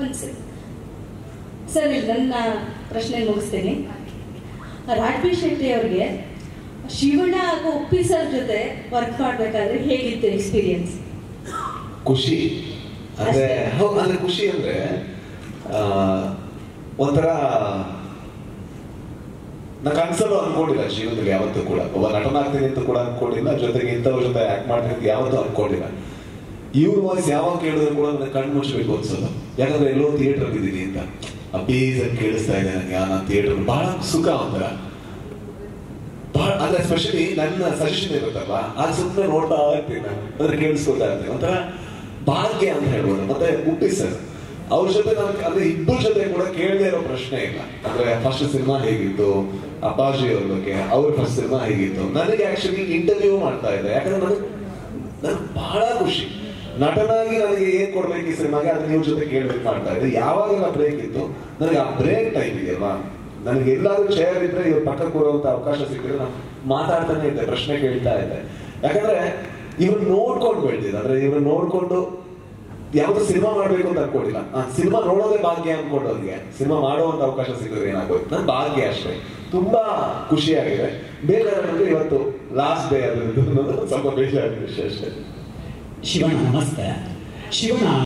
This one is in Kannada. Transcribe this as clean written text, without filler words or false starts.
ಮನಸ್ಸು. ಸರ್, ಇಲ್ಲಿ ನನ್ನ ಪ್ರಶ್ನೆ ಮುಗಿಸ್ತೀನಿ. ರಾಘವಿ ಶೆಟ್ಟಿ ಅವ್ರಿಗೆ ಶಿವಣ್ಣ ಹಾಗೂ ಉಪ್ಪಿ ಸರ್ ಜೊತೆ ವರ್ಕ್ ಮಾಡ್ಬೇಕಾದ್ರೆ ಹೇಗಿತ್ತು ಎಕ್ಸ್ಪೀರಿಯನ್ಸ್? ಖುಷಿ ಅಂದ್ರೆ ಖುಷಿ ಅಂದ್ರೆ ಒಂಥರ ನಾ ಕನ್ಸಲು ಅನ್ಕೊಂಡಿಲ್ಲ ಜೀವನದಲ್ಲಿ ಯಾವತ್ತೂ ಕೂಡ. ಒಬ್ಬ ನಟನಾಗ್ತೀನಿ ಅಂತ ಕೂಡ ಅನ್ಕೊಂಡಿಲ್ಲ, ಜೊತೆಗೆ ಇಂಥವ್ರ ಜೊತೆ ಆಕ್ಟ್ ಮಾಡ್ತೀನಿ ಯಾವತ್ತೂ ಅನ್ಕೊಂಡಿಲ್ಲ. ಇವ್ರ ವಾಯ್ಸ್ ಯಾವಾಗ ಕೇಳಿದ್ರು ಕೂಡ ನನಗೆ ಕಣ್ಣು ಮುಚ್ಚಬೇಕು ಅನ್ಸೋದು. ಯಾಕಂದ್ರೆ ಎಲ್ಲೋ ಥಿಯೇಟರ್ ಇದ್ದೀನಿ ಅಂತ ಅಪೀಸ್ ಅಂತ ಕೇಳಿಸ್ತಾ ಇದೆ ನನಗೆ. ನಾನು ಥಿಯೇಟರ್ ಬಹಳ ಸುಖ ಒಂಥರ ಬಹಳ, ಅಂದ್ರೆ ಎಸ್ಪೆಷಲಿ ನನ್ನ ಸಜೆಷನ್ ಇರುತ್ತಲ್ಲ ಅದು ಸುಮ್ಮನೆ ನೋಡ್ತಾ ಇರ್ತೀನಿ ನಾನು, ಅಂದ್ರೆ ಕೇಳಿಸ್ಕೊತಾ ಇರ್ತೀನಿ. ಒಂಥರ ಭಾಗ್ಯ ಅಂತ ಹೇಳ್ಬೋದು. ಮತ್ತೆ ಉಪ್ಪಿ ಸರ್ ಅವ್ರ ಜೊತೆ ನಮ್ಗೆ ಅಂದ್ರೆ ಇಬ್ಬರ ಜೊತೆ ಕೂಡ ಕೇಳದೇ ಇರೋ ಪ್ರಶ್ನೆ ಇಲ್ಲ. ಅಂದ್ರೆ ಫಸ್ಟ್ ಸಿನಿಮಾ ಹೇಗಿತ್ತು, ಅಪ್ಪಾಜಿ ಅವ್ರ ಬಗ್ಗೆ ಅವ್ರ ಫಸ್ಟ್ ಸಿನಿಮಾ ಹೇಗಿತ್ತು, ನನಗೆ ಆಕ್ಚುಲಿ ಇಂಟರ್ವ್ಯೂ ಮಾಡ್ತಾ ಇದ್ದೆ. ಯಾಕಂದ್ರೆ ನನಗೆ ಬಹಳ ಖುಷಿ, ನಟನಾಗಿ ನನಗೆ ಏನ್ ಕೊಡ್ಬೇಕು ಈ ಸಿನಿಮಾಗೆ ಅದು ನೀವು ಜೊತೆ ಕೇಳ್ಬೇಕು ಮಾಡ್ತಾ ಇದ್ದೆ. ಯಾವಾಗೆಲ್ಲ ಬ್ರೇಕ್ ಇತ್ತು ನನಗೆ ಆ ಬ್ರೇಕ್ ಟೈಮ್ ಇದೆಯಲ್ವಾ, ನನಗೆ ಎಲ್ಲಾದ್ರೂ ಚೇರ್ ಇದ್ರೆ ಇವ್ರ ಪಕ್ಕ ಕೂರುವಂತ ಅವಕಾಶ ಸಿಕ್ಕಿದ್ರೆ ನಾನು ಮಾತಾಡ್ತಾನೆ ಇದ್ದೆ, ಪ್ರಶ್ನೆ ಕೇಳ್ತಾ ಇದ್ದೆ. ಯಾಕಂದ್ರೆ ಇವ್ರು ನೋಡ್ಕೊಂಡು ಬೆಳ್ದಿದ್ದೆ. ಅಂದ್ರೆ ಇವ್ರು ನೋಡ್ಕೊಂಡು ಯಾವ್ದು ಸಿನಿಮಾ ಮಾಡ್ಬೇಕು ಅಂತ ಅನ್ಕೊಂಡಿಲ್ಲ, ಸಿನಿಮಾ ನೋಡೋದೇ ಭಾಗ್ಯ ಅನ್ಕೊಂಡವ್ರಿಗೆ ಸಿನಿಮಾ ಮಾಡುವಂತ ಅವಕಾಶ ಸಿಕ್ಕಿದ್ರೆ ಏನಾಗೋಯ್ತು ನನ್ ಭಾಗ್ಯ ಅಷ್ಟೇ. ತುಂಬಾ ಖುಷಿಯಾಗಿದೆ. ಬೇಜಾರಾದ್ರೆ ಇವತ್ತು ಲಾಸ್ಟ್ ಡೇ ಅದ್ರದ್ದು ಸ್ವಲ್ಪ ಬೇಜಾರಾದ ವಿಷಯ ಅಷ್ಟೇ. ಶಿವಣ್ಣ ನಮಸ್ತೆ. ಶಿವಣ್ಣ